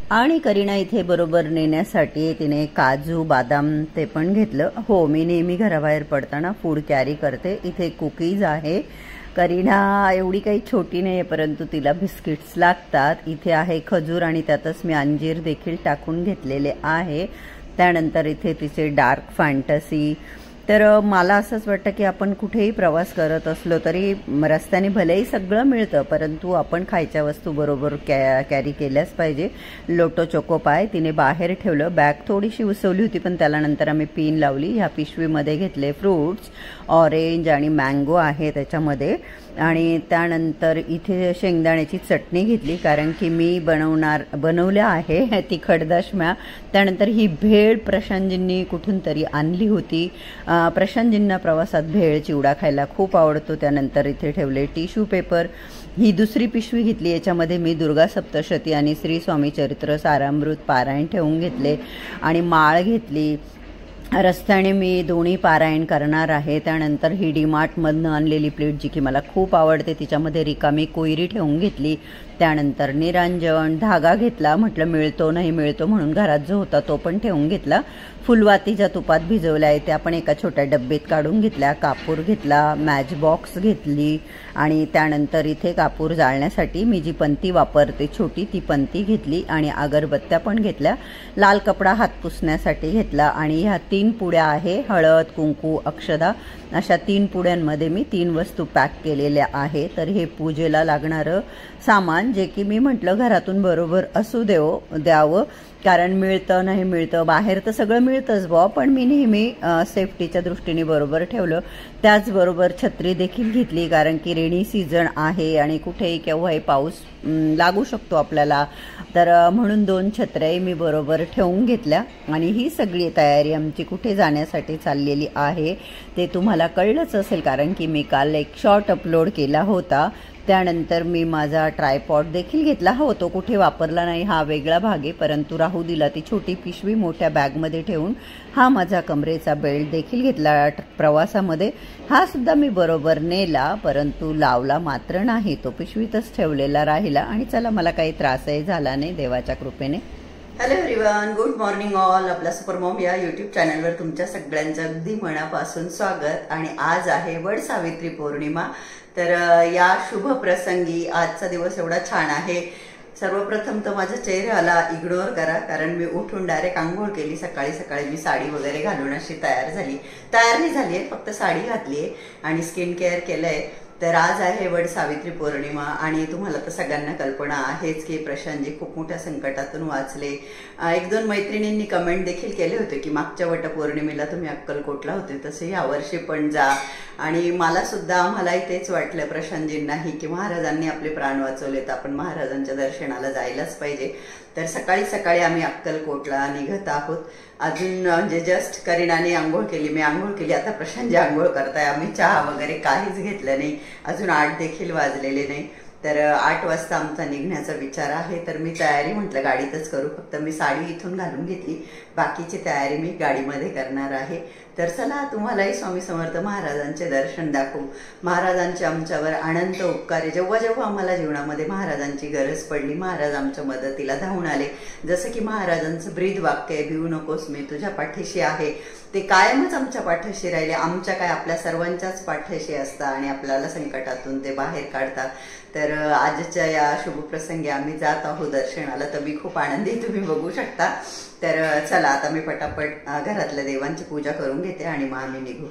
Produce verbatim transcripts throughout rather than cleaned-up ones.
आणि करीना इथे बरोबर नेण्यासाठी तिने काजू बदाम ते पण घेतलं। हो, मी नेहमी घराबाहेर पडताना फूड कॅरी करते। इथे कुकीज आहे। करीना एवढी काही छोटी नाही आहे, परंतु तिला बिस्किट्स लागतात। इथे आहे खजूर आणि त्यातच मी अंजीर देखील टाकून घेतलेले आहे। त्यानंतर इथे तिचे डार्क फॅन्टसी। तर मला असंच वाटतं की आपण कुठेही प्रवास करत असलो तरी रस्त्याने भलेही सगळं मिळतं, परंतु आपण खायच्या वस्तू बरोबर कॅ कॅरी केल्याच पाहिजे। लोटो चोको पाय तिने बाहेर ठेवलं। बॅग थोडीशी उसवली होती, पण त्याला नंतर आम्ही पिन लावली। ह्या पिशवीमध्ये घेतले फ्रूट्स, ऑरेंज आणि मँगो आहे त्याच्यामध्ये। आणि त्यानंतर इथे शेंगदाण्याची चटणी घेतली, कारण की मी बनवणार बनवल्या आहे तिखट दशम्या। त्यानंतर ही भेळ प्रशांतजींनी कुठून तरी आणली होती। प्रशांतजींना प्रवासात भेळ चिवडा खायला खूप आवडतो। त्यानंतर इथे ठेवले टिश्यू पेपर। ही दुसरी पिशवी घेतली, याच्यामध्ये मी दुर्गा सप्तशती आणि श्री स्वामी चरित्र सारामृत पारायण ठेवून घेतले आणि माळ घेतली। रस्त्याने मी दोन्ही पारायण करणार आहे। त्यानंतर ही डीमार्टमधनं आणलेली प्लेट जी की मला खूप आवडते, तिच्यामध्ये रिकामी कोयरी ठेवून घेतली। त्यानंतर निरंजन धागा घेतला, म्हटलं मिळतो नाही मिळतो म्हणून घरात जो होता तो पण ठेवून घेतला। फुलवातीच्या तुपात भिजवल्या आहे त्या पण एका छोट्या डब्बेत काढून घेतल्या। कापूर घेतला, मॅच बॉक्स घेतली आणि त्यानंतर इथे कापूर जाळण्यासाठी मी जी पंती वापरते छोटी ती पंती घेतली आणि अगरबत्त्या पण घेतल्या। लाल कपडा हात पुसण्यासाठी घेतला आणि ह्या तीन पुड्या आहे, हळद कुंकू अक्षदा, अशा तीन पुड्यांमध्ये मी तीन वस्तू पॅक केलेल्या आहे। तर हे पूजेला लागणारं सामान जे की मी म्हटलं घरातून बरोबर असू देव द्यावं, कारण मिळतं नाही मिळतं बाहेर तर सगळं मिळतंच बुवा, पण मी नेहमी सेफ्टीच्या दृष्टीने बरोबर ठेवलं। त्याचबरोबर छत्री देखील घेतली, कारण की रेनी सीझन आहे आणि कुठेही केव्हाही पाऊस लागू शकतो आपल्याला, तर म्हणून दोन छत्र्याही मी बरोबर ठेवून घेतल्या। आणि ही सगळी तयारी आमची कुठे जाण्यासाठी चाललेली आहे ते तुम्हाला कळलंच असेल, कारण की मी काल एक शॉर्ट अपलोड केला होता। त्यानंतर मी माझा ट्रायपॉड देखील घेतला। हो, तो कुठे वापरला नाही, हा वेगळा भाग आहे, परंतु राहू दिला। ती छोटी पिशवी मोठ्या बॅगमध्ये ठेवून हा माझा कमरेचा बेल्ट देखील घेतला प्रवासामध्ये। हा सुद्धा मी बरोबर नेला, परंतु लावला मात्र नाही, तो पिशवीतच ठेवलेला राहिला। आणि चला, मला काही त्रासही झाला नाही देवाच्या कृपेने। Hello everyone, good morning all. आपल्या सुपर मॉम या यूट्यूब चॅनलवर तुमच्या सगळ्यांचं अगदी मनापासून स्वागत। आणि आज आहे वड सावित्री पौर्णिमा, तर या शुभ प्रसंगी आजचा दिवस एवढा छान आहे। सर्वप्रथम तर माझ्या चेहऱ्याला इग्नोर करा, कारण मी उठून डायरेक्ट आंघोळ केली। सकाळी सकाळी मी साडी वगैरे घालून अशी तयार झाली, तयार नाही झाली आहे, फक्त साडी घातली आहे आणि स्किन केअर केलंय। तर आज आहे वड सावित्री पौर्णिमा आणि तुम्हाला तर सगळ्यांना कल्पना आहेच की प्रशांतजी खूप मोठ्या संकटातून वाचले। एक दोन मैत्रिणींनी कमेंट देखील केले होते की मागच्या वटपौर्णिमेला तुम्ही अक्कलकोटला होते, तसे यावर्षी पण जा। आणि मला सुद्धा आम्हालाही तेच वाटलं प्रशांतजींनाही की महाराजांनी आपले प्राण वाचवले, तर आपण महाराजांच्या दर्शनाला जायलाच पाहिजे। तर सकाळी सकाळी आम्ही अक्कलकोटला निघत आहोत। अजून म्हणजे जस्ट करीनाने आंघोळ केली, मी आंघोळ केली, आता प्रशांतजी आंघोळ करताय। आम्ही चहा वगैरे काहीच घेतलं नाही, अजून आठ देखील वाजलेले नाही। तर आठ वाजता आमचा निघण्याचा विचार आहे। तर मी तयारी म्हटलं गाडीतच करू, फक्त मी साडी इथून घालून घेतली, बाकीची तयारी मी गाडीमध्ये करणार आहे। तर चला, तुम्हालाही स्वामी समर्थ महाराजांचे दर्शन दाखवू। महाराजांचे आमच्यावर अनंत उपकार आहे। जेव्हा जेव्हा आम्हाला जीवनामध्ये महाराजांची गरज पडली, महाराज आमच्या मदतीला धावून आले। जसं की महाराजांचं ब्रीद वाक्य आहे, भिवू नकोस मी तुझ्या पाठीशी आहे, ते कायमच आमच्या पाठीशी राहिले। आमच्या काय आपल्या सर्वांच्याच पाठीशी असतात आणि आपल्याला संकटातून ते बाहेर काढतात। तर आजच्या या शुभ प्रसंगी आम्ही जात आहोत दर्शनाला, तर मी खूप आनंदी, तुम्ही बघू शकता। तर चला, आता मी पटापट घरातल्या देवांची पूजा करून घेते आणि मग आम्ही निघू।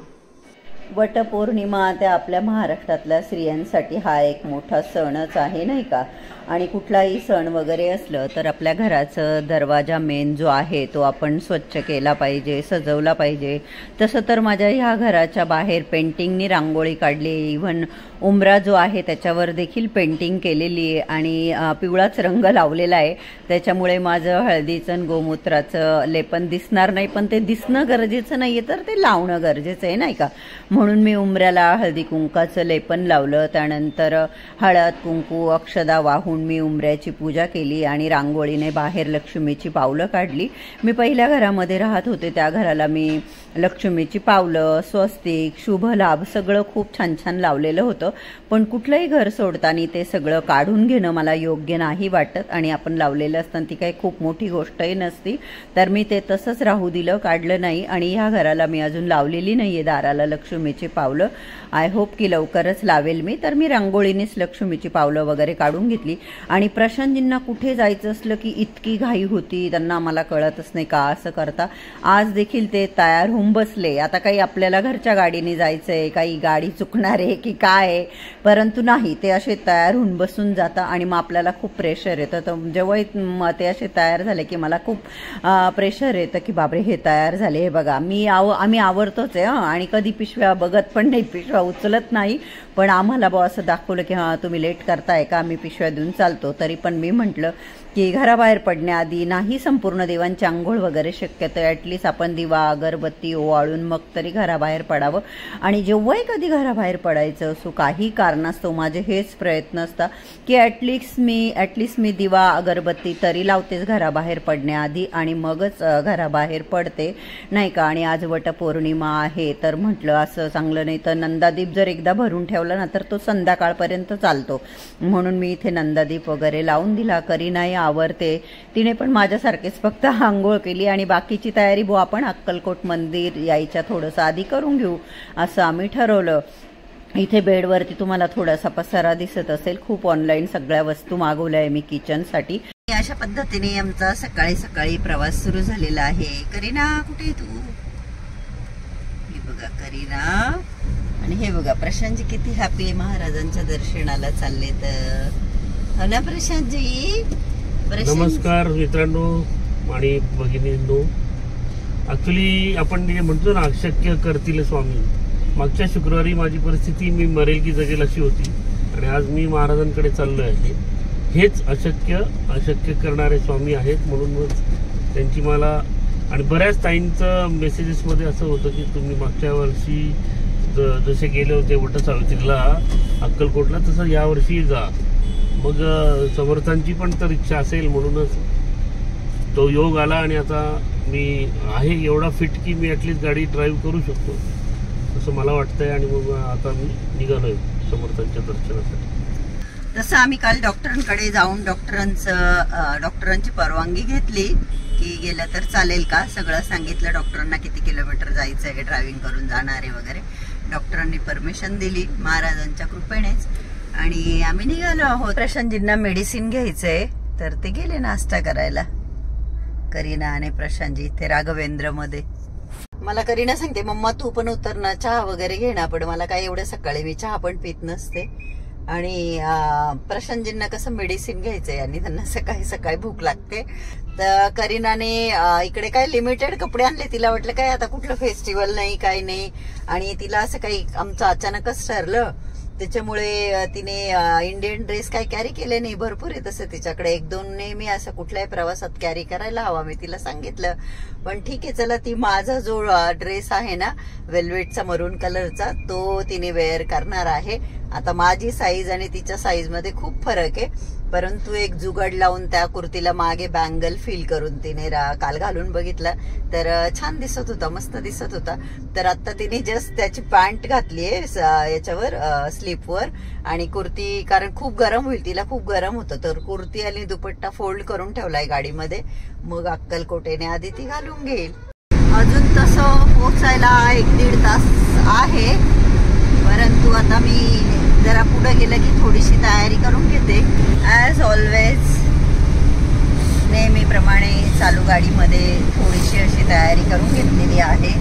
वटपौर्णिमा त्या आपल्या महाराष्ट्रातल्या स्त्रियांसाठी हा एक मोठा सणच आहे, नाही का। आणि कुठलाही सण वगैरे असलं तर आपल्या घराचं दरवाजा मेन जो आहे तो आपण स्वच्छ केला पाहिजे, सजवला पाहिजे। तसं तर माझ्या ह्या घराच्या बाहेर पेंटिंगनी रांगोळी काढली, इव्हन उंबरा जो आहे त्याच्यावर देखील पेंटिंग केलेली आहे आणि पिवळाच रंग लावलेला आहे। त्याच्यामुळे माझं हळदीचं गोमूत्राचं लेपन दिसणार नाही, पण ते दिसणं गरजेचं नाही आहे, तर ते लावणं गरजेचं आहे, नाही का। म्हणून मी उंबऱ्याला हळदी कुंकाचं लेपन लावलं। त्यानंतर हळद कुंकू अक्षदा वाहून राहून मी उंबऱ्याची पूजा केली आणि रांगोळीने बाहेर लक्ष्मीची पावलं काढली. मी पहिल्या घरामध्ये राहत होते त्या घराला मी लक्ष्मीची पावलं, स्वस्तिक, शुभ लाभ सगळं खूप छान छान लावलेलं होतं. पण कुठलंही घर सोडताना ते सगळं काढून घेणं मला योग्य नाही वाटत आणि आपण लावलेलं असताना ती काही खूप मोठी गोष्टही नसती. तर मी ते तसंच राहू दिलं, काढलं नाही. आणि ह्या घराला मी अजून लावलेली नाहीये दाराला लक्ष्मीची पावलं. आय होप की लवकरच लावेल मी. तर मी रांगोळीनेच लक्ष्मीची पावलं वगैरे काढून घेतली. आणि प्रशांतजींना कुठे जायचं असलं की इतकी घाई होती, त्यांना मला कळतच नाही का असं करता. आज देखील ते तयार होऊन बसले. आता काही आपल्याला घरच्या गाडीने जायचंय, काही गाडी चुकणार आहे की काय, परंतु नाही, ते असे तयार होऊन बसून जातात आणि मग आपल्याला खूप प्रेशर येतं. तर जेव्हा ते असे तयार झाले की मला खूप प्रेशर येतं की बापरे हे तयार झाले. हे बघा मी आव आम्ही आवरतोच आहे आणि कधी पिशव्या बघत पण नाही, पिशव्या उचलत नाही. पण आम्हाला बुवा असं दाखवलं की हां तुम्ही लेट करताय का, आम्ही पिशव्या देऊन चालतो. तरी पण मी म्हटलं की घराबाहेर पडण्याआधी नाही संपूर्ण देवांची आंघोळ वगैरे शक्यतो ॲटलिस्ट आपण दिवा अगरबत्ती ओवाळून मग तरी घराबाहेर पडावं. आणि जेव्हाही कधी घराबाहेर पडायचं असो काही कारणास्तव माझे हेच प्रयत्न असतात की ॲटलिस्ट मी ॲटलिस्ट मी दिवा अगरबत्ती तरी लावतेच घराबाहेर पडण्याआधी आणि मगच घराबाहेर पडते, नाही का. आणि आज वटपौर्णिमा आहे तर म्हटलं असं चांगलं नाही तर नंदादीप जर एकदा भरून ठेवला ना तर तो संध्याकाळपर्यंत चालतो. म्हणून मी इथे नंदादीप वगैरे लावून दिला. करीनाही आवरते, तिने पण माझ्यासारखेच फक्त आंघोळ केली आणि बाकीची तयारी बो आपण अक्कलकोट मंदिर यायच्या थोडंसं आधी करून घेऊ असं आम्ही ठरवलं. इथे बेडवरती तुम्हाला थोडासा पसारा दिसत असेल. खूप ऑनलाईन सगळ्या वस्तू मागवल्या आहे मी किचनसाठी. अशा पद्धतीने आमचा सकाळी सकाळी प्रवास सुरू झालेला आहे. करीना कुठे तू? हे बघा करीना. आणि हे बघा प्रशांतजी किती हॅपी आहे, महाराजांच्या दर्शनाला चालले तर. हो ना प्रशांतजी? नमस्कार मित्रांनो आणि भगिनींनो. ऍक्च्युली आपण जे म्हणतो ना अशक्य करतील स्वामी, मागच्या शुक्रवारी माझी परिस्थिती मी मरेल की जगेल अशी होती आणि आज मी महाराजांकडे चाललो आहे. हेच अशक्य अशक्य करणारे स्वामी आहेत. म्हणूनच त्यांची मला आणि बऱ्याच ताईंचं मेसेजेसमध्ये असं होतं की तुम्ही मागच्या वर्षी जसे गेले होते वटसावित्रीला अक्कलकोटला तसं यावर्षी जा. मग समर्थांची पण तर इच्छा असेल म्हणूनच तो योग आला आणि आता मी आहे एवढा फिट की मी ॲटलिस्ट गाडी ड्राईव्ह करू शकतो असं मला वाटतंय. आणि मग आता मी निघालोय समर्थांच्या दर्शनासाठी. तसं आम्ही काल डॉक्टरांकडे जाऊन डॉक्टरांचं डॉक्टरांची परवानगी घेतली की गेलं तर चालेल का, सगळं सांगितलं डॉक्टरांना किती किलोमीटर जायचं आहे, ड्रायव्हिंग करून जाणार आहे वगैरे. डॉक्टरांनी परमिशन दिली महाराजांच्या कृपेनेच आणि आम्ही निघालो आहोत. प्रशांतजींना मेडिसिन घ्यायचंय तर ते गेले नाश्ता करायला. करीना आणि प्रशांतजी इथे राघवेंद्र मध्ये. मला करीना सांगते मम्मा तू पण उतर ना, चहा वगैरे घे ना. पण मला काय एवढं सकाळी मी चहा पण पित नसते. आणि प्रशांतजींना कसं मेडिसिन घ्यायचंय आणि त्यांना सकाळी सकाळी भूक लागते. तर करीनाने इकडे काय लिमिटेड कपडे आणले. तिला वाटलं काय आता कुठलं फेस्टिवल नाही काही नाही आणि तिला असं काही आमचं अचानकच ठरलं त्याच्यामुळे तिने इंडियन ड्रेस काय कॅरी केले नाही. भरपूर आहे तसं तिच्याकडे, एक दोन नेहमी असं कुठल्याही प्रवासात कॅरी करायला हवा. मी तिला सांगितलं पण ठीक आहे चला. ती माझा जो ड्रेस आहे ना वेल्वेटचा मरून कलरचा तो तिने वेअर करणार आहे. आता माझी साईज आणि तिच्या साईज मध्ये खूप फरक आहे, परंतु एक जुगाड लावून त्या कुर्तीला मागे बँगल फिल करून तिने काल घालून बघितला तर छान दिसत होता, मस्त दिसत होता. तर आता तिने जस्ट त्याची पॅन्ट घातली आहे याच्यावर स्लीपवर आणि कुर्ती, कारण खूप गरम होईल, तिला खूप गरम होतं तर कुर्ती आणि दुपट्टा फोल्ड करून ठेवलाय गाडीमध्ये. मग अक्कलकोटेने आधी ती घालून घेईल. अजून तसं पोचायला एक दीड तास आहे, परंतु आता मी जरा पुढे गेलं की थोडीशी तयारी करून घेते. ॲज ऑलवेज नेहमीप्रमाणे चालू गाडीमध्ये थोडीशी अशी तयारी करून घेतलेली आहे.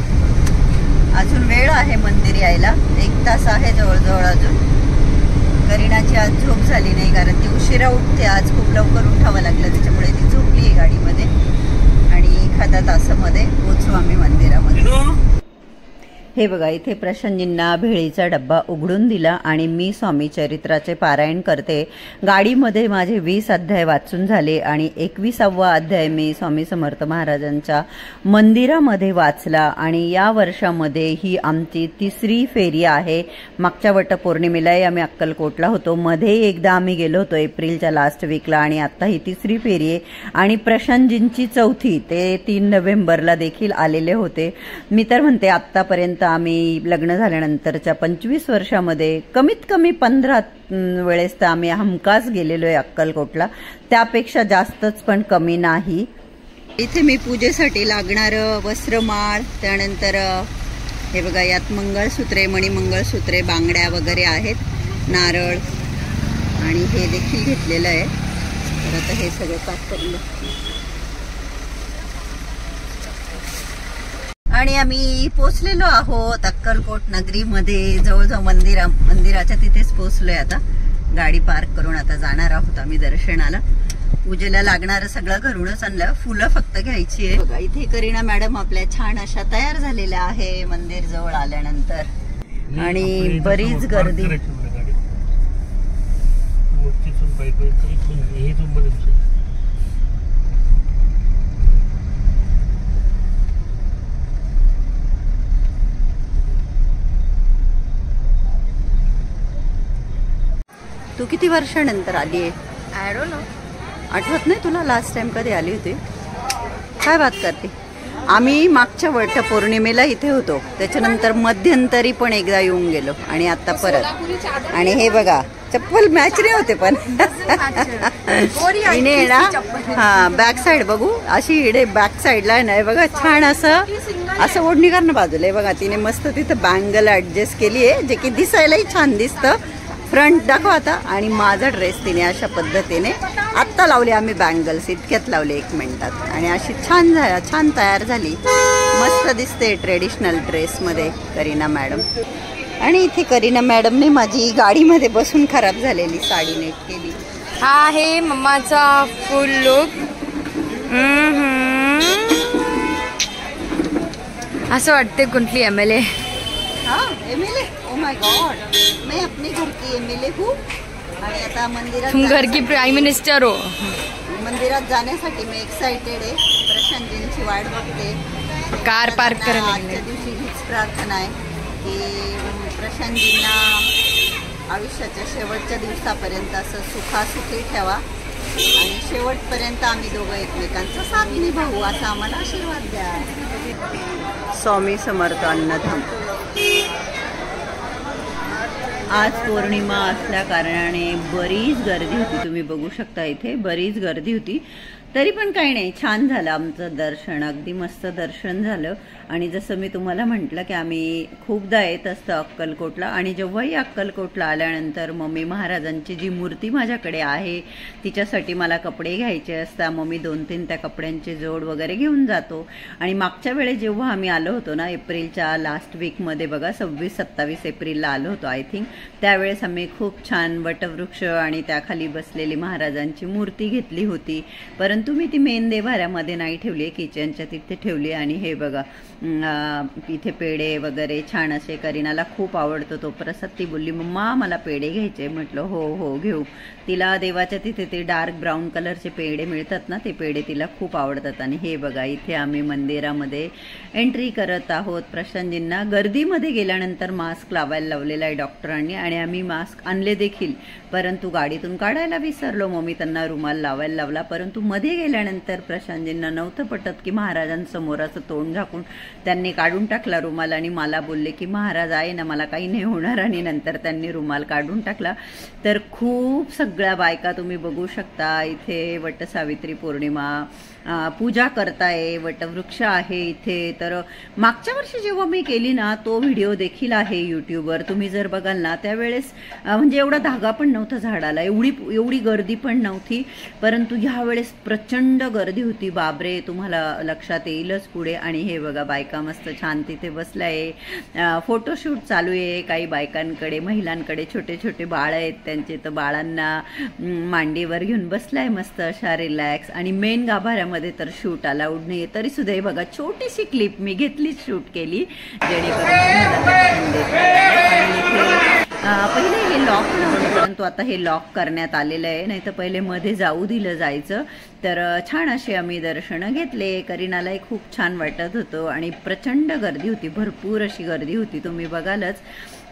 अजून वेळ आहे मंदिर यायला, एक तास आहे जवळजवळ अजून. करीनाची आज झोप झाली नाही कारण ती उशिरा उठते. आज खूप लवकर उठावं लागलं त्याच्यामुळे ती झोपली आहे गाडीमध्ये आणि एखाद्या तासामध्ये पोचू आम्ही मंदिरामध्ये. हे बघा, इथे प्रशांतजींना भेळीचा डब्बा उघडून दिला आणि मी स्वामी चरित्राचे पारायण करते. गाडीमध्ये माझे वीस अध्याय वाचून झाले आणि एकविसावा अध्याय मी स्वामी समर्थ महाराजांच्या मंदिरामध्ये वाचला. आणि या वर्षामध्ये ही आमची तिसरी फेरी आहे. मागच्या वटपौर्णिमेलाही आम्ही अक्कलकोटला होतो, मध्ये एकदा आम्ही गेलो होतो एप्रिलच्या लास्ट वीकला, आणि आता ही तिसरी फेरी आहे. आणि प्रशांतजींची चौथी, ते तीन नोव्हेंबरला देखील आलेले होते. मी तर म्हणते आत्तापर्यंत आम्ही लग्न झाल्यानंतरच्या पंचवीस वर्षामध्ये कमीत कमी पंधरा वेळेस तर आम्ही हमखास गेलेलो आहे अक्कलकोटला, त्यापेक्षा जास्तच पण कमी नाही. इथे मी पूजेसाठी लागणारं वस्त्रमाळ, त्यानंतर हे बघा यात मंगळसूत्रे, मणिमंगळसूत्रे, बांगड्या वगैरे आहेत, नारळ आणि हे देखील घेतलेलं आहे. तर आता हे सगळं पॅक करून आणि आम्ही पोचलेलो आहोत अक्कलकोट नगरीमध्ये. जवळजवळ मंदिरा मंदिराच्या तिथेच पोचलोय. आता गाडी पार्क करून आता जाणार आहोत आम्ही दर्शनाला. पूजेला लागणारं सगळं घरूनच आणलं, फुलं फक्त घ्यायची आहे. बघा इथे करीना मॅडम आपल्या छान अशा तयार झालेल्या आहे मंदिर जवळ आल्यानंतर. आणि बरीच गर्दी. तू किती वर्षानंतर आली आहे? आय डोंट नो, आठवत नाही तुला लास्ट टाइम कधी आली होती? काय बात करते. आम्ही मागच्या वटपौर्णिमेला इथे होतो, त्याच्यानंतर मध्यंतरी पण एकदा येऊन गेलो आणि आता परत. आणि हे बघा चप्पल मॅच नाही होते पण हिने ना, हा बॅक साईड बघू, अशी हिडे बॅक साईडला आहे ना, बघा छान असं असं ओढणी करणं बाजूला आहे बघा. तिने मस्त तिथं बँगल ऍडजस्ट केली आहे, जे की दिसायलाही छान दिसतं. फ्रंट दाखव आता. आणि माझा ड्रेस तिने अशा पद्धतीने आत्ता लावली आम्ही बँगल्स, इतक्यात लावले एक मिनिटात. आणि अशी छान झाली, छान तयार झाली, मस्त दिसते ट्रेडिशनल ड्रेसमध्ये करीना मॅडम. आणि इथे करीना मॅडमने माझी गाडीमध्ये बसून खराब झालेली साडी नेट केली. हा आहे मम्माचा फुल लुक. असं वाटते कुठली एम एल ए. हाँ M L A, oh my god, मैं अपने घर की एम एल ए हूँ. आणि आता मंदिरात, तुम घर की प्राईम मिनिस्टर हो. मंदिरात जाण्यासाठी मी एक्साइटेड आहे. प्रशांतजींची वाट बघते. कार पार्क करायला आजच्या दिवशी हीच प्रार्थना आहे की प्रशांतजींना आयुष्याच्या शेवटच्या दिवसापर्यंत असं सुखासुखी ठेवा आणि शेवटपर्यंत आम्ही दोघं एकमेकांचा साथ निभावू, असा आम्हाला आशीर्वाद द्या. स्वामी समर्थ अन्नधाम. आज पौर्णिमा असल्या कारणाने बरीच गर्दी होती, तुम्ही बघू शकता इथे बरीच गर्दी होती. तरी पण काही नाही, छान झालं आमचं दर्शन, अगदी मस्त दर्शन झालं. आणि जसं मी तुम्हाला म्हटलं की आम्ही खूपदा येत असतो अक्कलकोटला, आणि जेव्हाही अक्कलकोटला आल्यानंतर मम्मी महाराजांची जी मूर्ती माझ्याकडे आहे तिच्यासाठी मला कपडे घ्यायचे असतात. मग मी दोन तीन त्या कपड्यांचे जोड वगैरे घेऊन जातो. आणि मागच्या वेळेस जेव्हा आम्ही आलो होतो ना, एप्रिलच्या लास्ट वीकमध्ये बघा, सव्वीस सत्तावीस एप्रिलला आलो होतो आय थिंक, त्यावेळेस आम्ही खूप छान वटवृक्ष आणि त्याखाली बसलेली महाराजांची मूर्ती घेतली होती. परंतु मी ती मेन देवाऱ्यामध्ये नाही ठेवली, किचनच्या तिथे ठेवली. आणि हे बघा इथे पेढे वगैरे छान असे, करीनाला खूप आवडतो तो प्रसाद. ती बोलली मम्मा मला पेढे घ्यायचे, म्हटलं हो हो घेऊ. तिला देवाच्या तिथे ते डार्क ब्राऊन कलरचे पेढे मिळतात ना, ते पेढे तिला खूप आवडतात. आणि हे बघा इथे आम्ही मंदिरामध्ये एंट्री करत आहोत. प्रशांतजींना गर्दीमध्ये गेल्यानंतर मास्क लावायला लावलेला आहे डॉक्टरांनी, आणि आम्ही मास्क आणले देखील, परंतु गाडीतून काढायला विसरलो. मग मी त्यांना रुमाल लावायला लावला, परंतु मध्ये गेल्यानंतर प्रशांतजींना नव्हतं पटत की महाराजांसमोर असं तोंड झाकून त्यांनी काढून टाकला रुमाल. आणि मला बोलले की महाराज आहे ना, मला काही नाही होणार. आणि नंतर त्यांनी रुमाल काढून टाकला. तर खूप सगळ्या बायका तुम्ही बघू शकता इथे वटसावित्री पौर्णिमा पूजा करताय, वटवृक्ष आहे इथे. तर मागच्या वर्षी जेव्हा मी केली ना, तो व्हिडिओ देखील आहे यूट्यूबवर, तुम्ही जर बघाल ना त्यावेळेस म्हणजे एवढा धागा पण नव्हता झाडाला, एवढी एवढी गर्दी पण नव्हती, परंतु ह्या वेळेस प्रचंड गर्दी होती. बाबरे, तुम्हाला लक्षात येईलच पुढे. आणि हे बघा बायका मस्त छान तिथे बसल्या आहे, फोटोशूट चालू आहे. काही बायकांकडे, महिलांकडे छोटे छोटे बाळ आहेत त्यांचे, तर बाळांना मांडीवर घेऊन बसलाय मस्त अशा रिलॅक्स. आणि मेन गाभाऱ्यामध्ये तर शूट अलाउड नाही, तरी सुद्धा हे बघा छोटीशी क्लिप मी घेतलीच, शूट केली, जेणेकरून पहिले हे लॉक नव्हतं, परंतु आता हे लॉक करण्यात आलेलं आहे, नाही तर पहिले मध्ये जाऊ दिलं जायचं. तर छान असे आम्ही दर्शनं घेतले. करीनालाही खूप छान वाटत होतं आणि प्रचंड गर्दी होती, भरपूर अशी गर्दी होती, तुम्ही बघालच.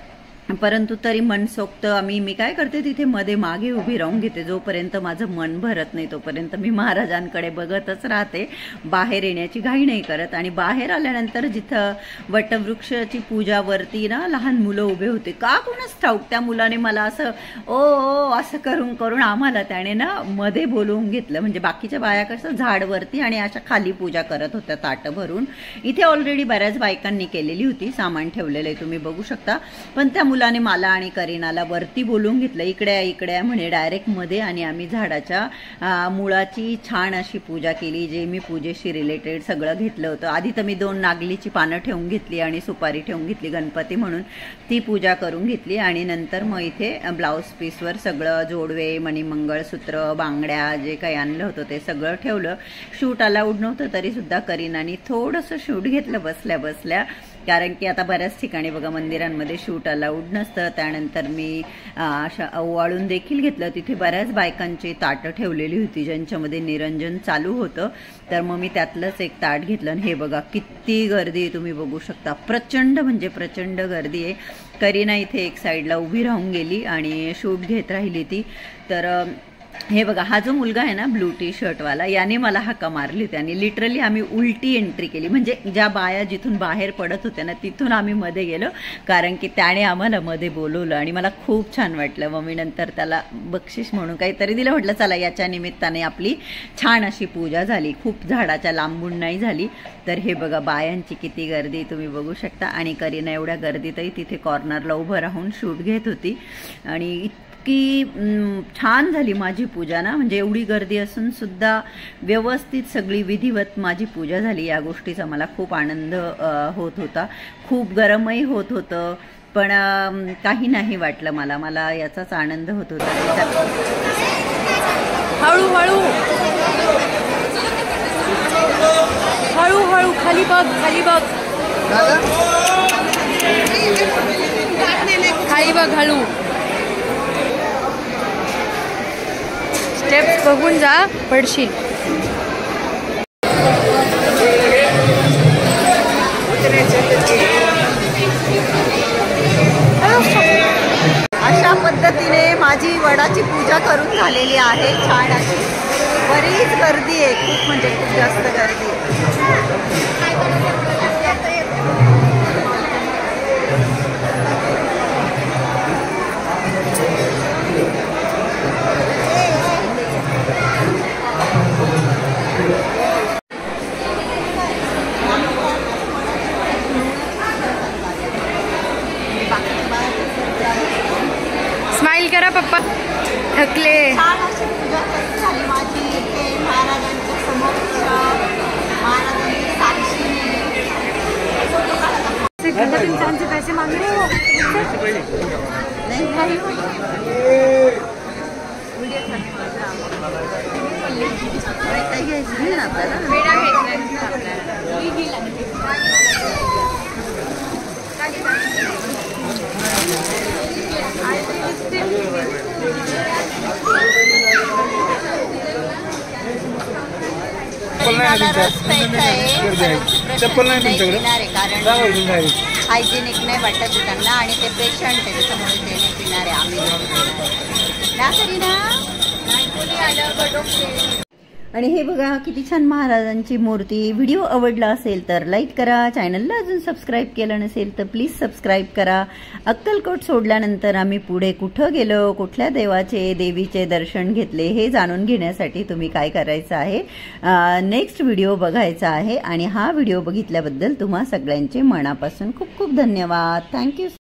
परंतु तरी मनसोक्त आम्ही मी काय करते, तिथे मध्ये मागे उभी राहून घेते. जोपर्यंत माझं मन भरत नाही तोपर्यंत मी महाराजांकडे बघतच राहते, बाहेर येण्याची घाई नाही करत. आणि बाहेर आल्यानंतर जिथं वटवृक्षाची पूजावरती ना लहान मुलं उभे होते, का कोणच ठाऊक त्या मुलाने मला असं ओ ओ असं करून करून आम्हाला त्याने ना मध्ये बोलवून घेतलं. म्हणजे बाकीच्या बाया कसं झाडवरती आणि अशा खाली पूजा करत होत्या ताटं भरून. इथे ऑलरेडी बऱ्याच बायकांनी केलेली होती, सामान ठेवलेलं आहे तुम्ही बघू शकता. पण त्या मुलाने मला आणि करीनाला वरती बोलून घेतलं, इकडे इकडे म्हणे डायरेक्ट मध्ये. आणि आम्ही झाडाच्या मुळाची छान अशी पूजा केली, जे मी पूजेशी रिलेटेड सगळं घेतलं होतं. आधी तर मी दोन नागलीची पानं ठेवून घेतली आणि सुपारी ठेवून घेतली गणपती म्हणून, ती पूजा करून घेतली. आणि नंतर मग इथे ब्लाऊज पीसवर सगळं जोडवे, मणिमंगळसूत्र, बांगड्या जे काही आणलं होतं ते सगळं ठेवलं. शूट अलाउड नव्हतं तरी सुद्धा करीनाने थोडंसं शूट घेतलं बसल्या बसल्या, कारण की आता बऱ्याच ठिकाणी बघा मंदिरांमध्ये शूट अलाउड नसतं. त्यानंतर मी अशा ओवाळून देखील घेतलं, तिथे बऱ्याच बायकांची ताटं ठेवलेली होती ज्यांच्यामध्ये निरंजन चालू होतं, तर मग मी त्यातलंच एक ताट घेतलं. आणि हे बघा किती गर्दी आहे तुम्ही बघू शकता, प्रचंड म्हणजे प्रचंड गर्दी आहे. करीना इथे एक साईडला उभी राहून गेली आणि शूट घेत राहिली ती. तर हे बघा हा जो मुलगा आहे ना ब्लू टी शर्टवाला, याने मला हाका मारली होती आणि लिटरली आम्ही उलटी एंट्री केली. म्हणजे ज्या बाया जिथून बाहेर पडत होत्या ना तिथून आम्ही मध्ये गेलो, कारण की त्याने आम्हाला मध्ये बोलवलं आणि मला खूप छान वाटलं. मग मी नंतर त्याला बक्षीस म्हणून काहीतरी दिलं, म्हटलं चला याच्या निमित्ताने आपली छान अशी पूजा झाली, खूप झाडाच्या लांबून नाही झाली. तर हे बघा बायांची किती गर्दी तुम्ही बघू शकता. आणि करीना एवढ्या गर्दीतही तिथे कॉर्नरला उभं राहून शूट घेत होती आणि की छान झाली माझी पूजा ना. म्हणजे एवढी गर्दी असून सुद्धा व्यवस्थित सगळी विधिवत माझी पूजा झाली, या गोष्टीचा मला खूप आनंद होत होता. खूप गरमही होत होतं, पण काही नाही वाटलं मला, मला याचाच आनंद होत होता. हळूहळू हळूहळू खाली बघ, खाली बघ, खाली बघ, हळू स्टेप्स बघून जा, पडशील. अशा पद्धतीने माझी वडाची पूजा करून झालेली आहे. छान अशी बरीच गर्दी आहे, खूप म्हणजे खूप जास्त गर्दी आहे. स्माइल करा पप्पा, थकले. छान अशी पूजा करून झाली माझी इथे महाराजांच्या समक्ष, महाराजांच्या साक्षीने. तुमचे पैसे मागले नाही घ्यायचं ना आपल्याला. चप्पल नाही तुमच्याकडे, कारण हायजेनिक नाही वाटत त्यांना आणि ते पेशंट आहे त्याच्यामुळे ते नाही पिणार आहे. आम्ही ना करी ना. आणि हे बघा किती छान महाराजांची मूर्ती. व्हिडिओ आवडला असेल तर लाईक करा, चॅनलला अजून सबस्क्राईब केलं नसेल तर प्लीज सबस्क्राईब करा. अक्कलकोट सोडल्यानंतर आम्ही पुढे कुठं गेलो, कुठल्या देवाचे देवीचे दर्शन घेतले हे जाणून घेण्यासाठी तुम्ही काय करायचं आहे, नेक्स्ट व्हिडिओ बघायचा आहे. आणि हा व्हिडिओ बघितल्याबद्दल तुम्हा सगळ्यांचे मनापासून खूप खूप धन्यवाद. थँक्यू.